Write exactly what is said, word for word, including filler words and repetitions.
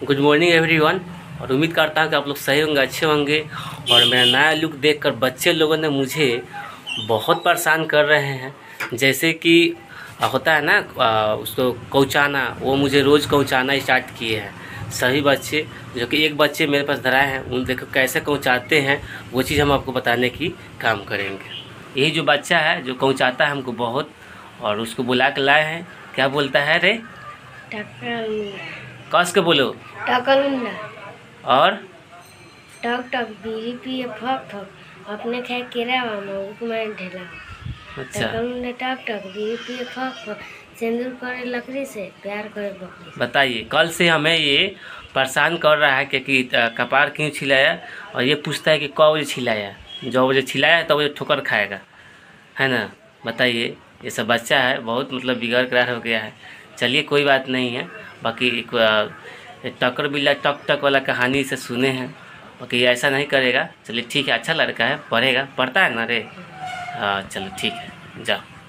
Good morning everyone. और उम्मीद करता हूँ कि आप लोग सही होंगे, अच्छे होंगे। और मेरा नया लुक देखकर बच्चे लोगों ने मुझे बहुत परेशान कर रहे हैं। जैसे कि होता है ना उसको कौचाना, वो मुझे रोज़ कौचाना स्टार्ट किए हैं सभी बच्चे। जो कि एक बच्चे मेरे पास धराए हैं, उन देखो कैसे कौचाते हैं, वो चीज़ हम आपको बताने की काम करेंगे। यही जो बच्चा है जो कौचाता है हमको बहुत, और उसको बुला के लाए हैं। क्या बोलता है रे? कस के बोलो। टकलुंडा और टक टक बीड़ी पिए फक फक, अपने खाए केरावा मऊ को मैं ढेला। अच्छा, टकलुंडा टक टक बीड़ी पिए फक फक, सिंदूर करे लकड़ी से, प्यार करे बकरी से। बताइए, कल से हमें ये परेशान कर रहा है कि, कि कपार क्यों छिलाया, और ये पूछता है कि कौ बजे छिलाया। जो बजे छिलाया तो बजे ठोकर खाएगा, है ना। बताइए, ये सब बच्चा है बहुत मतलब बिगड़ कर हो गया है। चलिए कोई बात नहीं है। बाकी एक टक्कर बिल्ला टक टक वाला कहानी से सुने हैं, बाकी ये ऐसा नहीं करेगा। चलिए ठीक है, अच्छा लड़का है, पढ़ेगा, पढ़ता है ना रे। हाँ चलो ठीक है, जाओ।